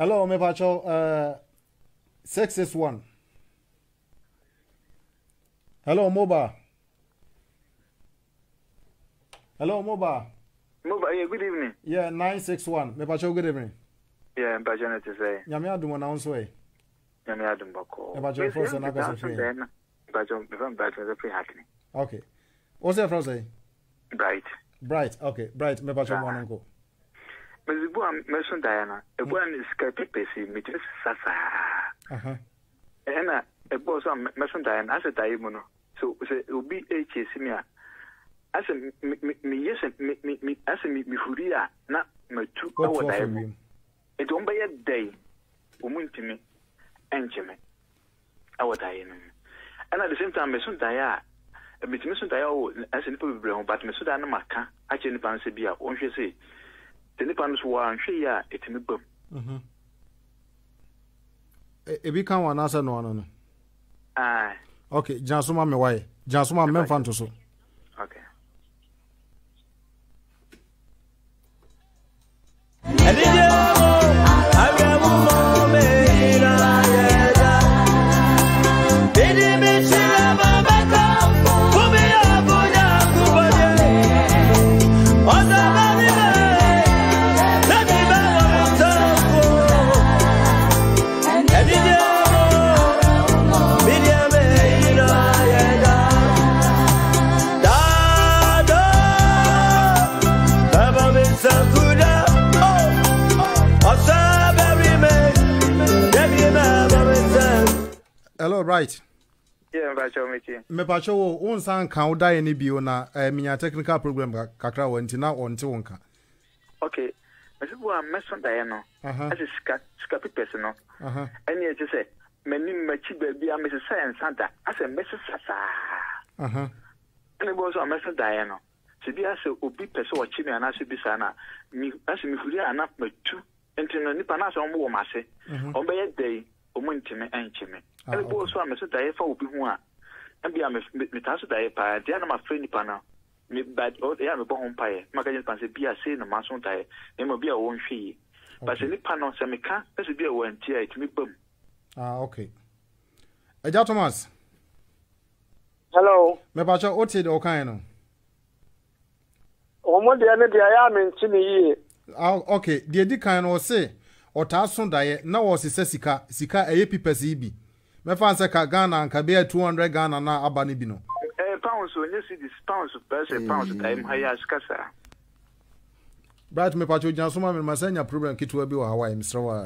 Hello, me pacho 661. Hello, Moba. Hello, Moba. Moba, yeah, good evening. Yeah, 961. Me pacho good evening. Yeah, I'm Pacho to say. Nyame adum na onso e. Nyame adum bako. Me pacho first na ka free. Pacho, I'm Pacho the free happening. Okay. What's your first say? Bright. Bright. Okay, Bright. Me pacho one go. Mezibu am meson Diana. E bo an skype pesi me just sasa. Ena e bo so meson Diana as dai mu no. So say obi HS me a as me yes me as me huri a na matu awo dai mu. E don be day omuntimi encheme awo dai no. And at the same time meson Diana metimi so dai o as ni people bre ho but meson Diana maka a che ni pan se bia o hwe say the Nippons were ya, it's in the boom. If you can't answer no one. Aye. Okay, Jansuma me why? Jansuma men fan to so. Okay. Hello, right. Yeah, me pacho wo unsan kan wo dai ni bio na minya technical program kakra wonti na wonti wonka. Okay. Mesu wa meson dai no. As a scappy person no. Any it say many machi baby am Mrs. Science Santa as a Mrs. Sasa. And it was a meson dai no. So be as obi person wa chimi anaso bi sana mi as mi huri ana matu enti no nipa na so mo wo mase. On be day omuntime enchime. And both so I'm a for who are. And be a metaso die pa, Diana, my friend Pana. Me bad old air of bone pie. Magazine Pansy be a say no mason die. It will be a one fee. But any panel, Samica, as a beer one tear to me boom. Okay. Eja Thomas. Hello. Me pacho oti do kan no. Omo de na dia ya me ntimi yi. Okay, de di kan no say otaso daye na wo sise sika eye pipes ibi. Me fan se ka Ghana anka be 200 Ghana na aba ni bi no. Pounds when you see this pounds per pounds time higher skasa. Bright me pacho jansoma me masanya problem kitwa bi wa Hawaii misrawa.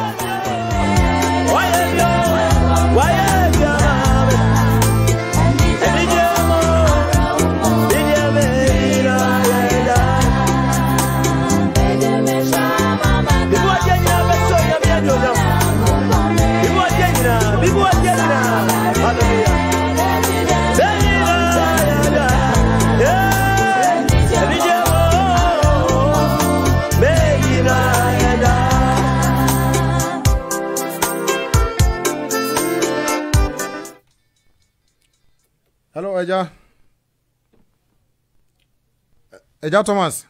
Hello, Eja. Eja Thomas.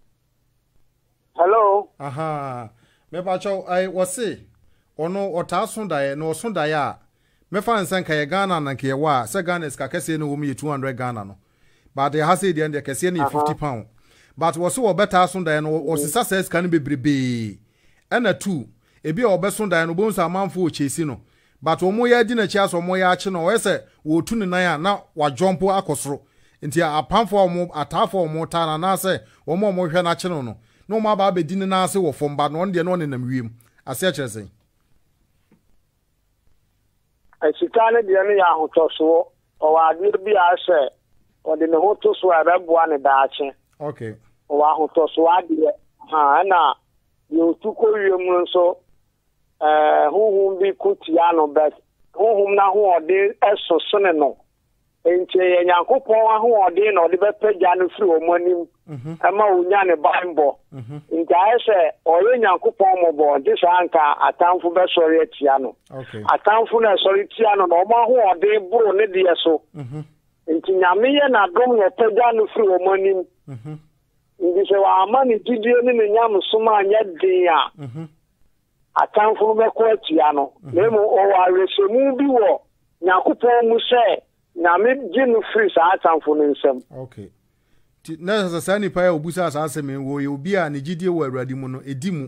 Hello. Me pacho I was say ono otasun daye no sun daye me fan san ka Ghana na ke wa se Ghana is ka kese no wumi 200 Ghana no but they has the end kese ni 50 pound but was so better sun daye no was success kan bebrebe and a two ebi obesun daye no bonsa manfo chesi no but omo ya di na chi aso omo ya achi no we se wo tu ni nan na wa jump akosoro nti apamfo omo atafo omo ta na se omo hwe na achi no no ma ba be di ni na se wo fomba no de no ne nam wiem ase akere sen Sitane de ne ya hotoso o wa ade bi a se o de ne hotoso a be boa ne daache. Okay. O wa hotoso ade na yo tuko wiem nso huhum bi kutia no bet huhum na ho ode esoso ne no enti ye Nyankopon aho ode na ode be pagya no firi o monim ama onya ne bambo nti ayese oye Nyankopon mo bo de sanka atamfo be sori atia no atamfo na sori tia no no ma ho ode buru ne de so nti nyame ye na dom ye pagya no firi o monim nti se wa ama ne didie ne nyam soma anya din a atamfo be ko atia no nemo o wa resemu bi wo Yakupon mu say na me gin free sa atamfo no nsem. Okay. Na sa nipa ya obusa sa asem wo ye obi a ne gidie wo awurade mu no edimu.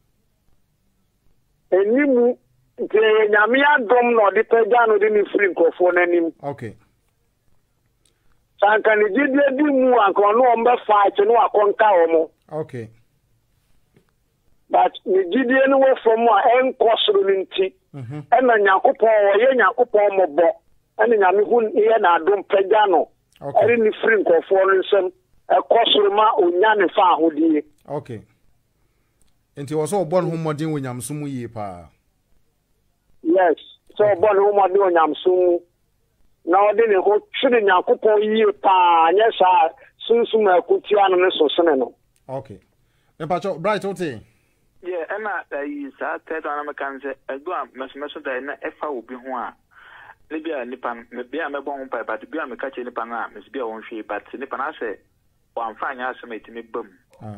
Enimu nke nyame adom no de pagya no de ni free nkofo nanim. Okay. Sanka ne gidie di mu anka no ombe fight no akonka omo. Okay. But ne gidie no wo from a enkosoro nti. Ena Yakupon wo ye Yakupon mobo. Ena nyame hu ye na adom pagya no. Okay. Eri ni free nkofo no nsem ekosoro ma onya ne fa ahodie. Okay. Enti wo so obon ho modin wo nyamso yi pa. Yes. So obon ho modin wo nyamso na ode ne ho twiri Yakupon yi pa anya sa sunsum akutia no ne so sene no. Okay. Epacho bright ote. Yeah, Emma is that on American go meso da na efa obi ho a. Libya nipan me bia me bon pa but bia me catch nipan a me bia won hwe but nipan a say wan fa anya asem me bam.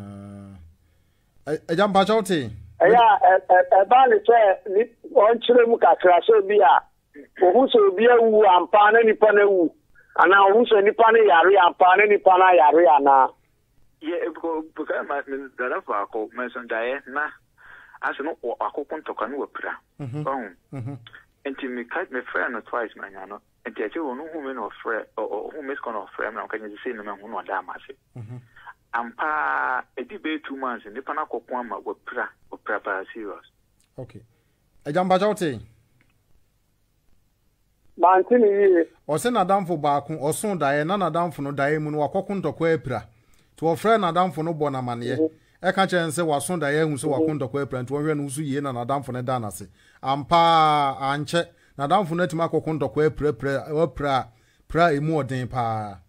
Ejam pa chote. Eya ba le che ni on chire mu kakra so bia. Ohu so bia wu ampa na nipan na wu. Ana ohu so nipan na yare ampa na nipan na yare ana. Yeah, because my that for ako mention dae na aso no akokon toka no wapira. Enti me catch me friend no twice man ya no. Enti ache wonu hu me no friend or who miss kono friend na kan say no me hu no da amase. Ampa edi be 2 months ni pana kokon ama wapira pa serious. Okay. Ejamba jote. Mantini yi. O se na damfo baako osun dae na na damfo no dae mu no akokon tokwa apira. To friend na damfo no bona mane. E ka kyen se wason dae hu so wakon tokwa apira to hwe no so yie na damfo no da na se. Ampa anche na damfo no atima akokon tokwa apira pra emu odin pa.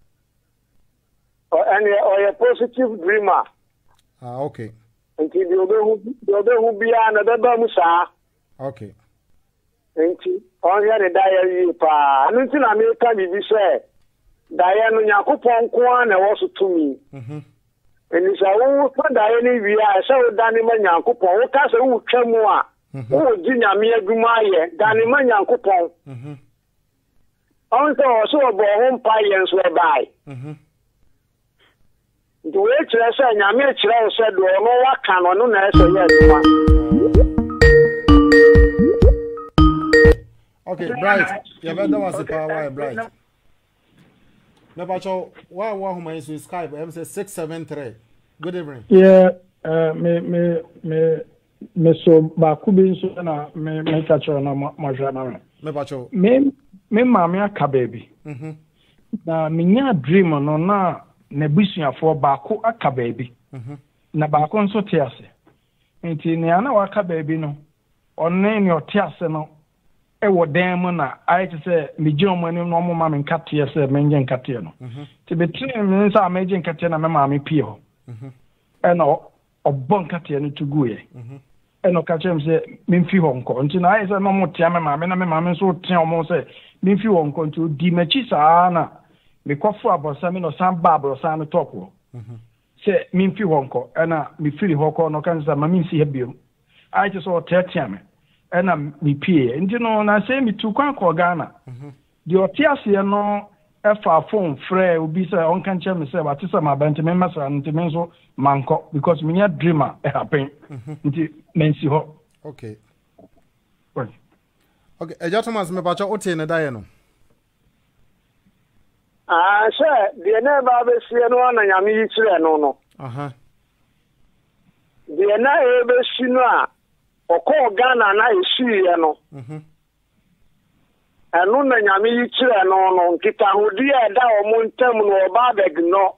And a positive dreamer. Okay. Enti di obehu bia na beba mu saa. Okay. Enti on ya ne dae yi pa. Anu ti na me ka bibi se dae no Yakupon ko na wo so tumi. Eni sa wo fa dae ni wi a se wo dani ma Yakupon wo ka se wo twam a wo di nyame adwuma ye dani ma Yakupon. On so bo ho mpa ye nso e bai. Do we chere say nyame chere say do no waka no na say ye adwuma. Okay, Bright. Yeah, but that was the power, Bright. Nebacho, why who my is Skype? I'm say 673. Good evening. Yeah, me so baku bi nso na me catch na majana. Nebacho. Me mama aka baby. Na minya dream no na busuafo baku aka baby. Na baku nso te ase. Nti ne ana waka baby no. Onne ne ote ase no. Ewo dem na I say me jom ani no mo ma me nkate se me nje nkate no ti betri me nsa me nje nkate na me ma me pie ho eno obon nkate no tuguye eno ka chem se me mfi ho nko nti na I say no mo tia me ma me na me ma me so tia mo se me mfi ho nko nti di machi saa na me kwafo abosa me no san babro san top ho se me mfi ho nko ena me firi ho ko no kan sa ma me nsi hebiem I just so tia me ena mi pie ndi no na say mi tu kwan ko Ghana di otiase no efa phone frɛ obi say on kan che me say what is my bent me masa nti me so manko because me nya dreamer e happen nti mensi ho. Okay. Well. Okay, eja Thomas me bacha ote ne dae no. Sir, the na be sie no na nyame yi kire no no. The na e be si no a Oko Ghana na esi ye no. Enu na nyame yi kire no nkita hodi e da omo ntam no oba beg no.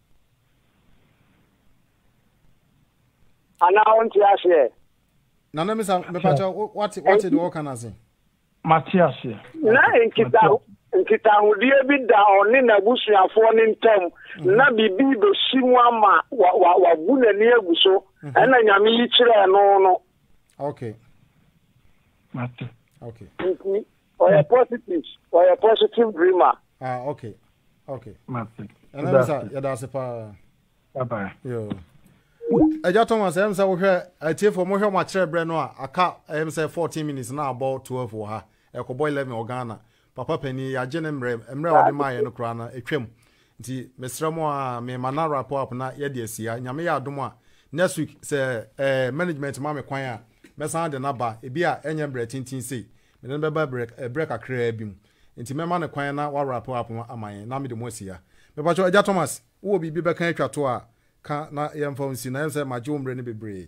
Ana onti ase. Na me pacha what the work can say? Matthias. Na nkita hodi e bi da oni na busuafo ni ntam na bibi be simu ama wa bu na ni aguso. Ena nyame yi kire no. Okay. Matter. Okay. Or a positive dreamer. Okay. Matter. And that's a pa. Bye bye. Yo. Eja Thomas em say wo hwe atie for mo hwe ma kire bre no aka em say 14 minutes na about 12 wo ha ekobo 11 Ghana papa pani ya je ne mre odi maye no kra na etwam nti mesramo a me mana wrap up na ye de asia nyame ya adom a next week say management ma me kwan a mesan de na ba ebi a enye bre tintin sei me ne beba break akra bi mu nti mema ne kwan na wa wrap up amaye na me de mo asia me ba cho Eja Thomas wo bibi be kan atwa to a ka na yemfo nsi na yemse maje umre ne bebre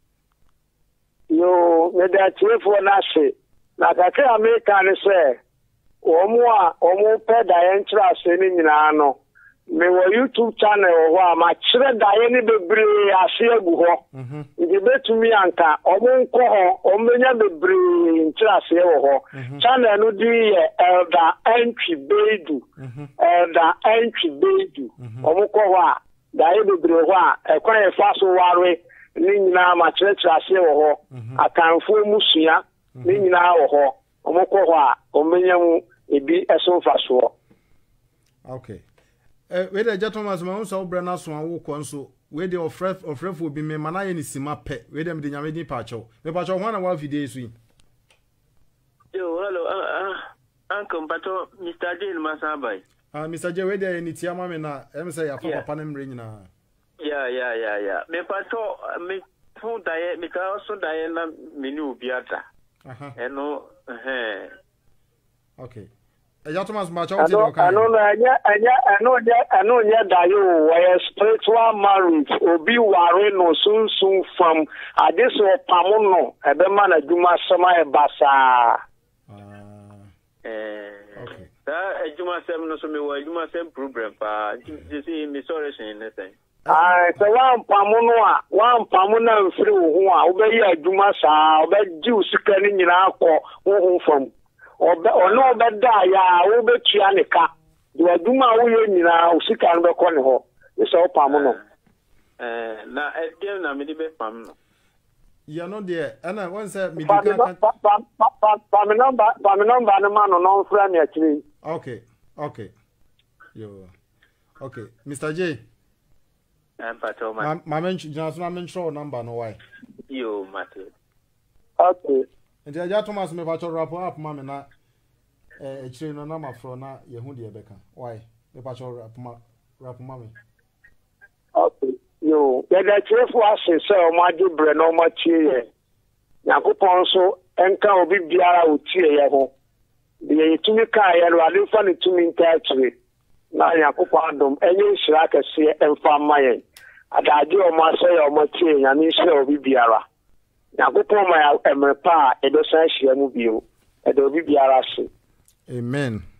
yo me da telefo na se na kakra America ne se omo pe da entra se ni nyina no me wo YouTube channel ho a ma kire da ye ni bebre ase agu ho ndi betumi anka omo nko ho omenya bebre entra se ho channel no di ye Elder Entry Bedu omo ko ho a da ye bebre ho a ekwan e fa so warwe ni nyina ma kire ase ho akanfo musua ni nyina ho omo ko ho a omenya mu ebi eso fa so. Okay. We dey Eja Thomas ma unso obra na so awo konso we dey ofrefo bi me mana ye ni sima pe we dey me nyame din pacho me pacho ho na wa video su yo hello uncle pacho Mr. J Masabai Mr. J we dey ni tiama me na em say ya papa na mre nyina yeah me pacho me fun daye me ka so daye na menu biata eno okay Eja Thomas ma cha uti do kan. I know dayo we spiritual marriage obi ware no sunsun from adeso pamuno ebe mana djuma sama e basa. Okay. Da djuma sem no so me wa djuma sem program pa see me restoration in that thing. So wan pamuna mfiri wo ho a obeyi adwuma saa obeji usika ni nyina akọ wo fam. Ono beda ya wo betua ne ka de aduma wo ye nyina usika no be ko ne ho isa opam no na edem na me di be pam no ya no de ana won say me di pa me number no man no fra me akiri. Okay yo okay Mr. J pato ma men just na men show number no why yo mate okay and Eja Thomas me pacho wrap up ma me na chire no na ma fro na ye hu de beka why me pacho wrap ma me okay yo ya da chefo ase se o ma di bre no ma tie ye yakopon so enka obi biara o tie ye ho de ye tumi ka ye ro ade fa ne tumi nta chire na yakopon adom enye nhira kese emfa ma ye adaje o ma se ye o ma tie ya ni se obi biara yakopon ma ya emrepa edo san hia mu bio edo obi biara se. Amen.